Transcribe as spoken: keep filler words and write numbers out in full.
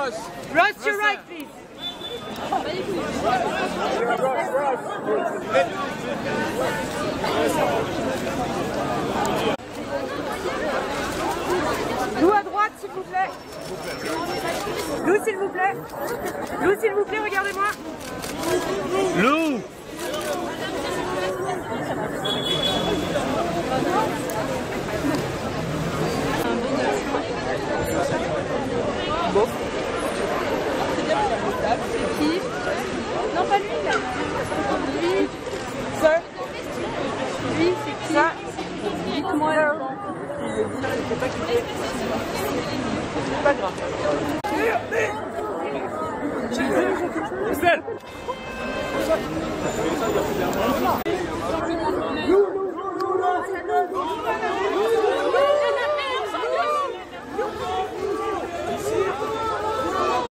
Russ. Russ, to your right, please. Lou à droite, s'il vous plaît. Lou, s'il vous plaît. Lou, s'il vous plaît, regardez-moi. Lou. Bon. C'est qui? Non, pas lui, là. Lui. Ça. Lui, c'est qui? Ça. Dites-moi. C'est pas grave.